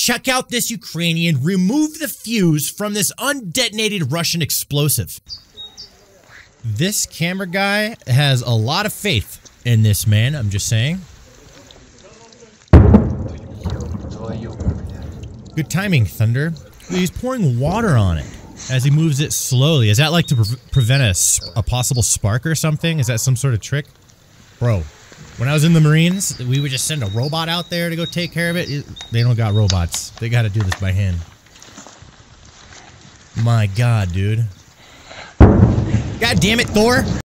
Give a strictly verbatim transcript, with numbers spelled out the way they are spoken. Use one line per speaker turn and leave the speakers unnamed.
check out this Ukrainian remove the fuse from this undetonated Russian explosive. This camera guy has a lot of faith in this man, I'm just saying. Good timing, Thunder. He's pouring water on it as he moves it slowly. Is that like to pre prevent a, sp a possible spark or something? Is that some sort of trick? Bro, when I was in the Marines, we would just send a robot out there to go take care of it. it they don't got robots. They got to do this by hand. My God, dude. God damn it, Thor.